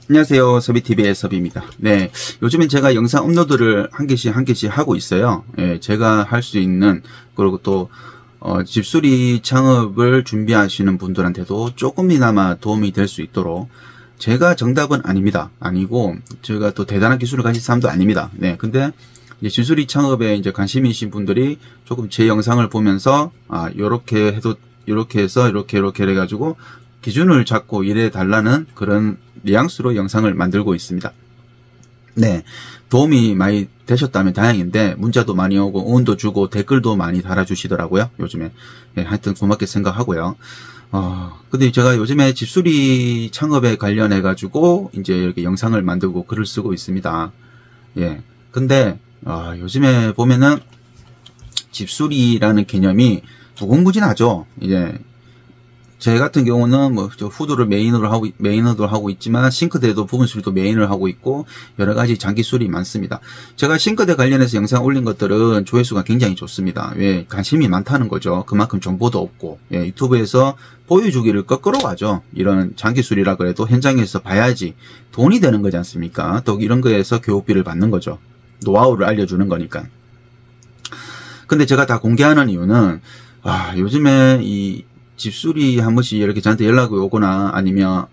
안녕하세요. 서비TV의 서비입니다. 네. 요즘엔 제가 영상 업로드를 한 개씩 하고 있어요. 예, 제가 할 수 있는, 그리고 또, 집수리 창업을 준비하시는 분들한테도 조금이나마 도움이 될 수 있도록, 제가 정답은 아닙니다. 아니고, 제가 또 대단한 기술을 가진 사람도 아닙니다. 네. 근데, 이제 집수리 창업에 이제 관심이신 분들이 조금 제 영상을 보면서, 요렇게 해도, 요렇게 해서, 이렇게 해가지고, 기준을 잡고 일해 달라는 그런 뉘앙스로 영상을 만들고 있습니다. 네. 도움이 많이 되셨다면 다행인데, 문자도 많이 오고, 응원도 주고, 댓글도 많이 달아주시더라고요, 요즘에. 네, 하여튼 고맙게 생각하고요. 근데 제가 요즘에 집수리 창업에 관련해가지고, 이제 이렇게 영상을 만들고 글을 쓰고 있습니다. 예. 근데, 요즘에 보면은, 집수리라는 개념이 무궁무진하죠. 이제, 제 같은 경우는 뭐 후드를 메인으로 하고 있지만 싱크대도 부분 수리도 메인을 하고 있고 여러 가지 장기 수리 많습니다. 제가 싱크대 관련해서 영상 올린 것들은 조회수가 굉장히 좋습니다. 왜? 관심이 많다는 거죠. 그만큼 정보도 없고. 예, 유튜브에서 보여주기를 거꾸로 하죠. 이런 장기 수리라 그래도 현장에서 봐야지 돈이 되는 거지 않습니까? 또 이런 거에서 교육비를 받는 거죠. 노하우를 알려주는 거니까. 근데 제가 다 공개하는 이유는 요즘에 이 집수리 한 번씩 이렇게 저한테 연락이 오거나 아니면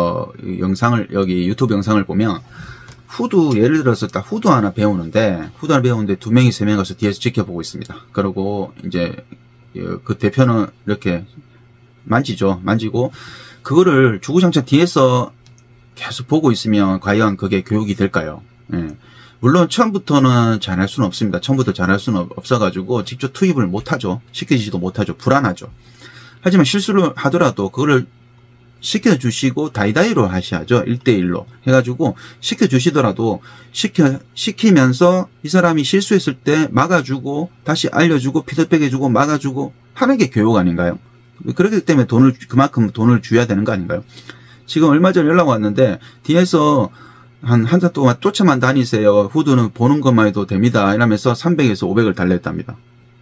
여기 유튜브 영상을 보면 후드, 예를 들어서 딱 후드 하나 배우는데 2명이 3명 가서 뒤에서 지켜보고 있습니다. 그리고 이제 그 대표는 이렇게 만지고 그거를 주구장창 뒤에서 계속 보고 있으면 과연 그게 교육이 될까요? 예. 물론 처음부터는 잘할 수는 없습니다. 처음부터 잘할 수는 없어가지고 직접 투입을 못하죠. 시키지도 못하죠. 불안하죠. 하지만 실수를 하더라도 그거를 시켜주시고 다이다이로 하셔야죠. 1대1로 해가지고 시켜주시더라도 시키면서 이 사람이 실수했을 때 막아주고 다시 알려주고 피드백해주고 막아주고 하는 게 교육 아닌가요? 그렇기 때문에 그만큼 돈을 줘야 되는 거 아닌가요? 지금 얼마 전에 연락 왔는데 뒤에서 한 달 동안 쫓아만 다니세요. 후드는 보는 것만 해도 됩니다. 이러면서 300에서 500을 달랬답니다.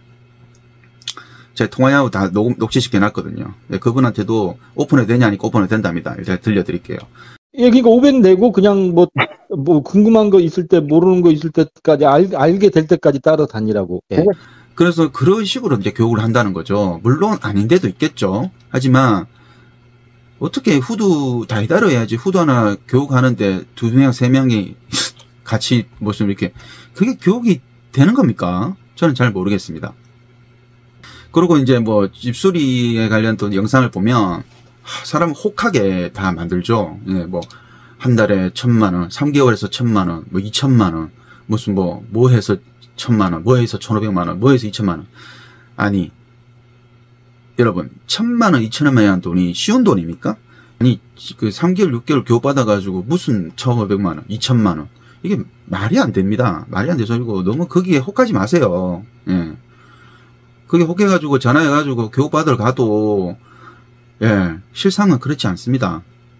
제가 통화하고 다 녹취시켜 놨거든요. 그분한테도 오픈해도 되냐니까 오픈해도 된답니다. 제가 들려드릴게요. 예, 그러니까 500 내고 그냥 뭐 궁금한 거 있을 때, 모르는 거 있을 때까지 알게 될 때까지 따라다니라고. 예. 그래서 그런 식으로 이제 교육을 한다는 거죠. 물론 아닌 데도 있겠죠. 하지만 어떻게 후드 다이다로 해야지 후드 하나 교육하는데 2명, 3명이 같이 무슨 이렇게 그게 교육이 되는 겁니까? 저는 잘 모르겠습니다. 그리고 이제 뭐 집수리에 관련 또 영상을 보면 사람 혹하게 다 만들죠. 예, 뭐 한 달에 1000만원, 3개월에서 1000만원, 뭐 2000만원, 무슨 뭐 해서 1000만원, 뭐 해서 1500만원, 뭐 해서 2000만원. 아니 여러분 1000만원, 2000원만 하는 돈이 쉬운 돈입니까? 아니 그 3개월, 6개월 교육 받아가지고 무슨 1500만원, 2000만원 이게 말이 안 됩니다. 말이 안 돼서 이거 너무 거기에 혹하지 마세요. 예. 그게 혹해가지고 전화해가지고 교육받으러 가도 예 실상은 그렇지 않습니다.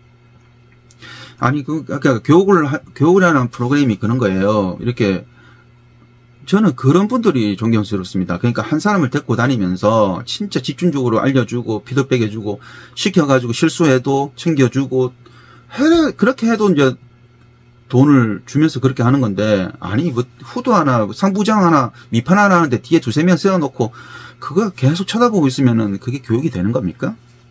아니 그러니까 교육을 하는 프로그램이 그런 거예요. 이렇게 저는 그런 분들이 존경스럽습니다. 그러니까 한 사람을 데리고 다니면서 진짜 집중적으로 알려주고 피드백해주고 시켜가지고 실수해도 챙겨주고 그렇게 해도 이제 돈을 주면서 그렇게 하는 건데, 아니, 뭐, 후드 하나, 상부장 하나, 밑판 하나 하는데 뒤에 2-3명 세워놓고, 그거 계속 쳐다보고 있으면은 그게 교육이 되는 겁니까?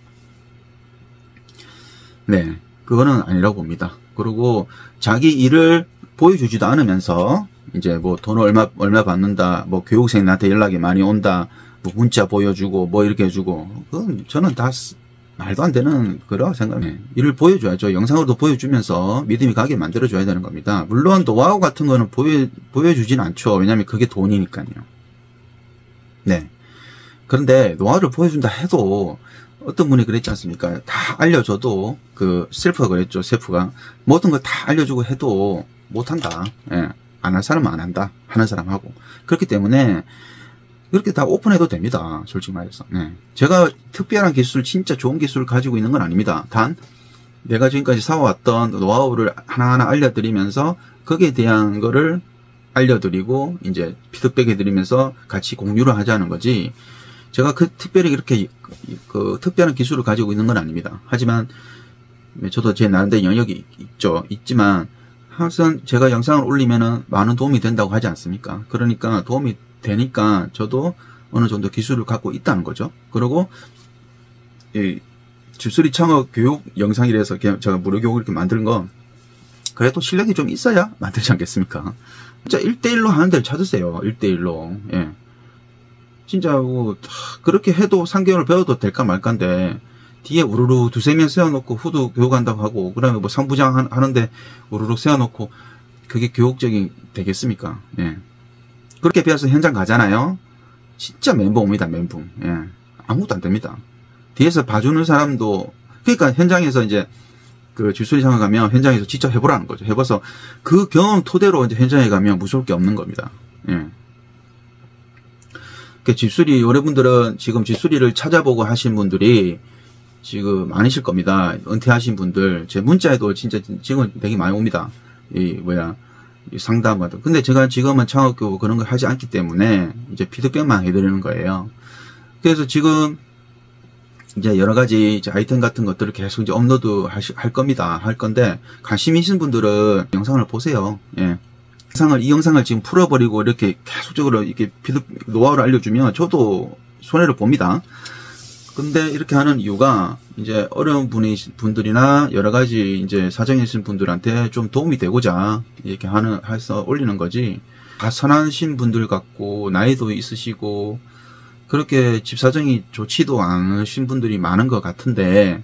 네. 그거는 아니라고 봅니다. 그리고 자기 일을 보여주지도 않으면서, 이제 뭐 돈을 얼마 받는다, 뭐 교육생 나한테 연락이 많이 온다, 뭐 문자 보여주고, 뭐 이렇게 해주고, 그건 저는 다 말도 안 되는 거라고 생각해요. 일을 보여줘야죠. 영상으로도 보여주면서 믿음이 가게 만들어줘야 되는 겁니다. 물론 노하우 같은 거는 보여주진 않죠. 왜냐하면 그게 돈이니까요. 네. 그런데 노하우를 보여준다 해도 어떤 분이 그랬지 않습니까? 다 알려줘도 그 셀프가 그랬죠. 셀프가 모든 걸 다 알려주고 해도 못한다. 예. 안 할 사람은 안 한다. 하는 사람하고. 그렇기 때문에 그렇게 다 오픈해도 됩니다. 솔직히 말해서. 네. 제가 특별한 기술, 진짜 좋은 기술을 가지고 있는 건 아닙니다. 단 내가 지금까지 사와왔던 노하우를 하나하나 알려드리면서 거기에 대한 거를 알려드리고 이제 피드백 해드리면서 같이 공유를 하자는 거지, 제가 특별히 이렇게 특별한 기술을 가지고 있는 건 아닙니다. 하지만 저도 제 나름대로 영역이 있지만, 항상 제가 영상을 올리면은 많은 도움이 된다고 하지 않습니까? 그러니까 도움이 되니까 저도 어느 정도 기술을 갖고 있다는 거죠. 그리고, 이 집수리 창업 교육 영상이라서 제가 무료 교육을 이렇게 만드는 거, 그래도 실력이 좀 있어야 만들지 않겠습니까? 진짜 1대1로 하는 데를 찾으세요. 1대1로. 예. 진짜, 그렇게 해도 3개월 배워도 될까 말까인데, 뒤에 우르르 두세 명 세워놓고 후드 교육한다고 하고, 그 다음에 뭐 상부장 하는데 우르르 세워놓고, 그게 교육적인 되겠습니까? 예. 그렇게 배워서 현장 가잖아요? 진짜 멘붕 옵니다, 멘붕. 예. 아무것도 안 됩니다. 뒤에서 봐주는 사람도, 그러니까 현장에서 이제, 그 집수리 상황 가면 현장에서 직접 해보라는 거죠. 해봐서 그 경험 토대로 이제 현장에 가면 무서울 게 없는 겁니다. 예. 그 집수리, 여러분들은 지금 집수리를 찾아보고 하신 분들이 지금 많으실 겁니다. 은퇴하신 분들. 제 문자에도 진짜 지금 되게 많이 옵니다. 이 상담하다. 근데 제가 지금은 창업교육 그런 걸 하지 않기 때문에 이제 피드백만 해드리는 거예요. 그래서 지금 이제 여러 가지 이제 아이템 같은 것들을 계속 이제 업로드 할 겁니다. 할 건데, 관심 있으신 분들은 영상을 보세요. 예. 이 영상을 지금 풀어버리고 이렇게 계속적으로 이렇게 노하우를 알려주면 저도 손해를 봅니다. 근데 이렇게 하는 이유가 이제 어려운 분들이나 여러 가지 이제 사정이 있으신 분들한테 좀 도움이 되고자 이렇게 해서 올리는 거지. 다 선하신 분들 같고, 나이도 있으시고, 그렇게 집 사정이 좋지도 않으신 분들이 많은 것 같은데,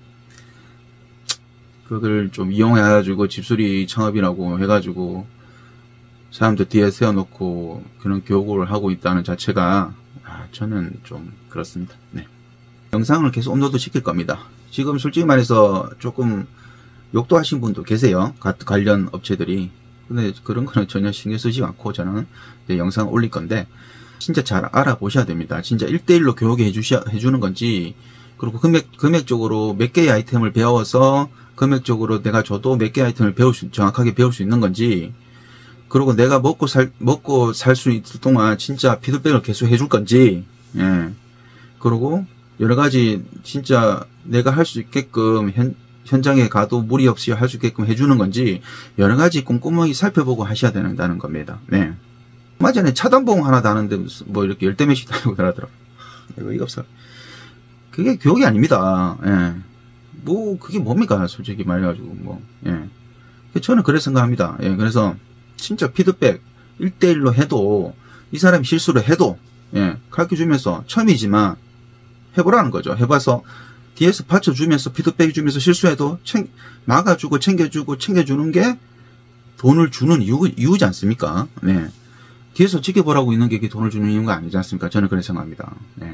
그걸 좀 이용해가지고 집수리 창업이라고 해가지고 사람들 뒤에 세워놓고 그런 교육을 하고 있다는 자체가 저는 좀 그렇습니다. 네. 영상을 계속 업로드 시킬 겁니다. 지금 솔직히 말해서 조금 욕도 하신 분도 계세요. 관련 업체들이. 근데 그런 거는 전혀 신경 쓰지 않고 저는 이제 영상 올릴 건데, 진짜 잘 알아보셔야 됩니다. 진짜 1대1로 교육해 해주는 건지, 그리고 금액적으로 몇 개의 아이템을 배워서 금액적으로 내가 줘도 몇 개의 아이템을 정확하게 배울 수 있는 건지, 그리고 내가 먹고 살 수 있을 동안 진짜 피드백을 계속 해줄 건지, 예. 그리고 여러 가지 진짜 내가 할 수 있게끔 현장에 가도 무리 없이 할 수 있게끔 해주는 건지, 여러 가지 꼼꼼하게 살펴보고 하셔야 된다는 겁니다. 네. 얼마 전에 차단봉 하나 다는데 뭐 이렇게 열대 몇씩 달고 달하더라고요. 이거 없어. 그게 교육이 아닙니다. 예. 뭐 그게 뭡니까, 솔직히 말해가지고 뭐. 예. 저는 그래 생각합니다. 예. 그래서 진짜 피드백 1대1로 해도, 이 사람이 실수를 해도, 예, 가르쳐주면서 처음이지만 해보라는 거죠. 해봐서 뒤에서 받쳐주면서 피드백 주면서 실수해도 막아주고 챙겨주는 게 돈을 주는 이유지 않습니까? 네. 뒤에서 지켜보라고 있는 게 돈을 주는 이유가 아니지 않습니까? 저는 그렇게 생각합니다. 네.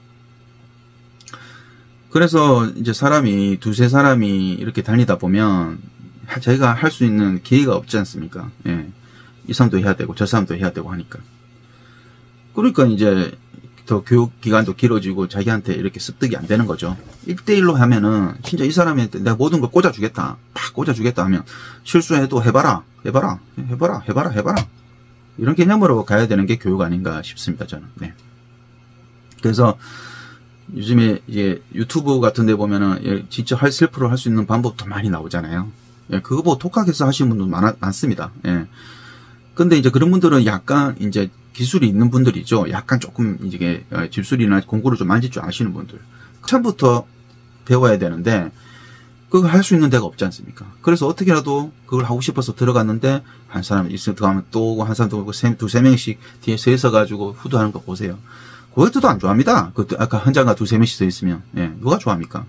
그래서 이제 두세 사람이 이렇게 다니다 보면 자기가 할 수 있는 기회가 없지 않습니까? 예. 이 사람도 해야 되고 저 사람도 해야 되고 하니까. 그러니까 이제 더 교육 기간도 길어지고 자기한테 이렇게 습득이 안 되는 거죠. 1대1로 하면은 진짜 이 사람한테 내가 모든 걸 꽂아주겠다. 팍 꽂아주겠다 하면 실수해도 해봐라. 이런 개념으로 가야 되는 게 교육 아닌가 싶습니다, 저는. 네. 그래서 요즘에 이제 유튜브 같은 데 보면은 직접 셀프로 할 수 있는 방법도 많이 나오잖아요. 예, 그거 보고 독학해서 하시는 분도 많습니다. 예. 근데 이제 그런 분들은 약간 이제 기술이 있는 분들이죠. 약간 조금 이제 집수리나 공구를 좀 만질 줄 아시는 분들. 처음부터 배워야 되는데 그걸 할 수 있는 데가 없지 않습니까? 그래서 어떻게라도 그걸 하고 싶어서 들어갔는데 한 사람 있으면 들어가면 또 오고 한 사람 또 오고 두세 명씩 뒤에 서 있어가지고 후드하는 거 보세요. 그것도 안 좋아합니다. 아까 현장가 두세 명씩 서 있으면. 예, 누가 좋아합니까?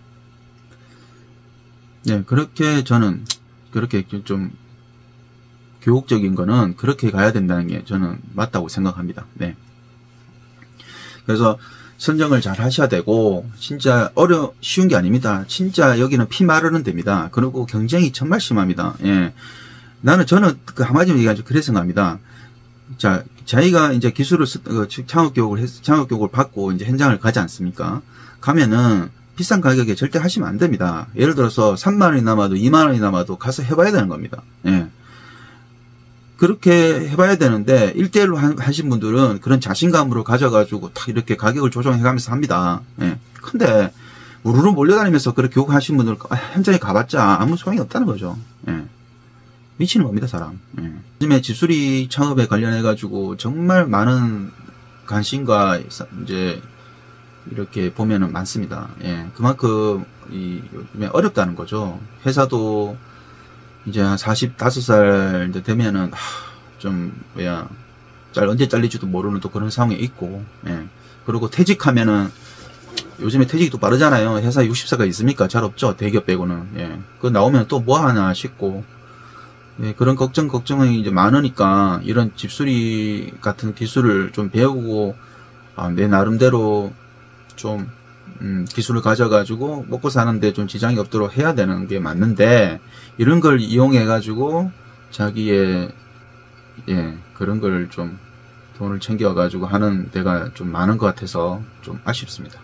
예, 그렇게 저는 그렇게 좀 교육적인 거는 그렇게 가야 된다는 게 저는 맞다고 생각합니다. 네. 그래서 선정을 잘 하셔야 되고, 진짜 쉬운 게 아닙니다. 진짜 여기는 피 마르는 데입니다. 그리고 경쟁이 정말 심합니다. 예. 저는 그 한마디로 얘기하죠. 그래 생각합니다. 자, 자기가 이제 기술을, 창업교육을 받고 이제 현장을 가지 않습니까? 가면은 비싼 가격에 절대 하시면 안 됩니다. 예를 들어서 3만원이 남아도 2만원이 남아도 가서 해봐야 되는 겁니다. 예. 그렇게 해봐야 되는데 1대1로 하신 분들은 그런 자신감으로 가져가지고 탁 이렇게 가격을 조정해가면서 합니다. 예. 근데 우르르 몰려다니면서 그렇게 교육하신 분들 현장에 가봤자 아무 소용이 없다는 거죠. 예. 미치는 겁니다, 사람. 예. 요즘에 집수리 창업에 관련해가지고 정말 많은 관심과 이제 이렇게 보면은 많습니다. 예. 그만큼 요즘에 어렵다는 거죠. 회사도 이제 한 45살 되면은 좀 언제 잘릴지도 모르는 또 그런 상황이 있고, 예. 그리고 퇴직하면은 요즘에 퇴직이 또 빠르잖아요. 회사에 60세가 있습니까? 잘 없죠. 대기업 빼고는. 예. 그거 나오면 또 뭐 하나 싶고, 예. 그런 걱정이 이제 많으니까 이런 집수리 같은 기술을 좀 배우고, 내 나름대로 좀, 기술을 가져가지고 먹고 사는데 좀 지장이 없도록 해야 되는 게 맞는데, 이런 걸 이용해가지고 자기의, 예, 그런 걸 좀 돈을 챙겨가지고 하는 데가 좀 많은 것 같아서 좀 아쉽습니다.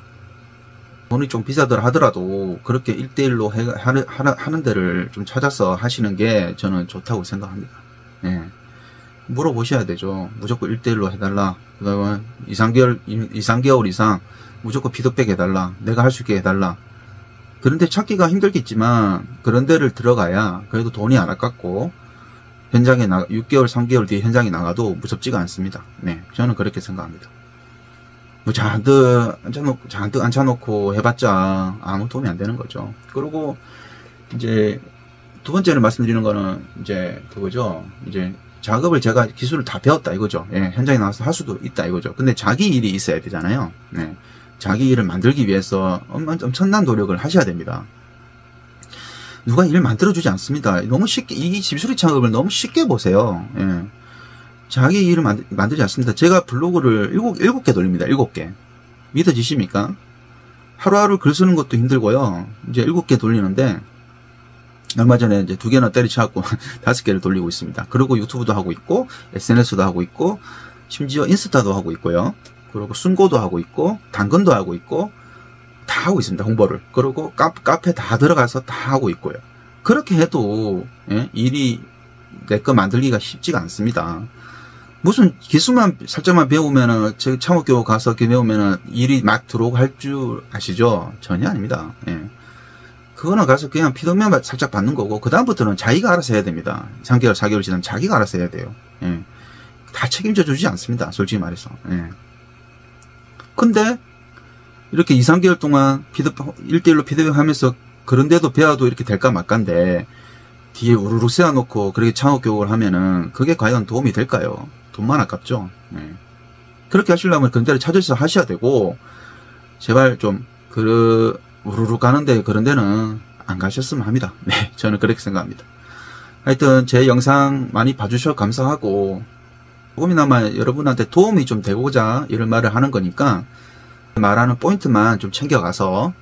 돈이 좀 비싸더라 하더라도 그렇게 1대1로 하는 데를 좀 찾아서 하시는 게 저는 좋다고 생각합니다. 예. 물어보셔야 되죠. 무조건 1대1로 해달라. 그 다음에 2, 3개월 이상 무조건 피드백 해달라. 내가 할 수 있게 해달라. 그런데 찾기가 힘들겠지만 그런 데를 들어가야 그래도 돈이 안 아깝고 현장에 6개월, 3개월 뒤에 현장에 나가도 무섭지가 않습니다. 네, 저는 그렇게 생각합니다. 뭐 잔뜩 앉혀놓고 해봤자 아무 도움이 안 되는 거죠. 그리고 이제 두 번째로 말씀드리는 거는 이제 그거죠. 이제 작업을 제가 기술을 다 배웠다 이거죠. 예, 현장에 나가서 할 수도 있다 이거죠. 근데 자기 일이 있어야 되잖아요. 네, 자기 일을 만들기 위해서 엄청난 노력을 하셔야 됩니다. 누가 일을 만들어주지 않습니다. 너무 쉽게, 이 집수리 창업을 너무 쉽게 보세요. 예. 자기 일을 만들지 않습니다. 제가 블로그를 7개 돌립니다. 7개. 믿어지십니까? 하루하루 글 쓰는 것도 힘들고요. 이제 7개 돌리는데, 얼마 전에 이제 2개나 때려쳐갖고 5개를 돌리고 있습니다. 그리고 유튜브도 하고 있고, SNS도 하고 있고, 심지어 인스타도 하고 있고요. 그리고 순고도 하고 있고, 당근도 하고 있고, 다 하고 있습니다. 홍보를. 그리고 카페 다 들어가서 다 하고 있고요. 그렇게 해도 예? 일이 내 거 만들기가 쉽지가 않습니다. 무슨 기술만 살짝만 배우면은 제 창업교육 가서 배우면은 일이 막 들어오고 할 줄 아시죠? 전혀 아닙니다. 예. 그거는 가서 그냥 피드백만 살짝 받는 거고 그 다음부터는 자기가 알아서 해야 됩니다. 3개월, 4개월 지나면 자기가 알아서 해야 돼요. 예. 다 책임져 주지 않습니다. 솔직히 말해서. 예. 근데 이렇게 2, 3개월 동안 1대1로 피드백 하면서 그런데도 배워도 이렇게 될까 말까인데 뒤에 우르르 세워놓고 그렇게 창업교육을 하면은 그게 과연 도움이 될까요? 돈만 아깝죠. 네. 그렇게 하시려면 그런 데를 찾아서 하셔야 되고 제발 좀 우르르 가는데 그런 데는 안 가셨으면 합니다. 네, 저는 그렇게 생각합니다. 하여튼 제 영상 많이 봐주셔서 감사하고 조금이나마 여러분한테 도움이 좀 되고자 이런 말을 하는 거니까 말하는 포인트만 좀 챙겨가서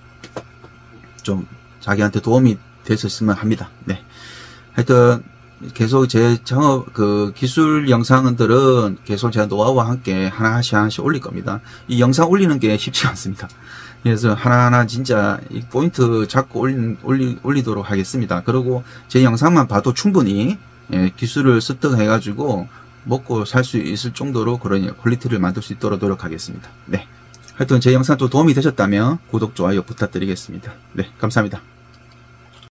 좀 자기한테 도움이 될 수 있으면 합니다. 네. 하여튼 계속 제 창업 기술 영상들은 계속 제가 노하우와 함께 하나씩 올릴 겁니다. 이 영상 올리는 게 쉽지 않습니다. 그래서 하나하나 진짜 이 포인트 잡고 올리도록 하겠습니다. 그리고 제 영상만 봐도 충분히 기술을 습득해가지고 먹고 살 수 있을 정도로 그런 퀄리티를 만들 수 있도록 노력하겠습니다. 네. 하여튼 제 영상 또 도움이 되셨다면 구독, 좋아요 부탁드리겠습니다. 네, 감사합니다.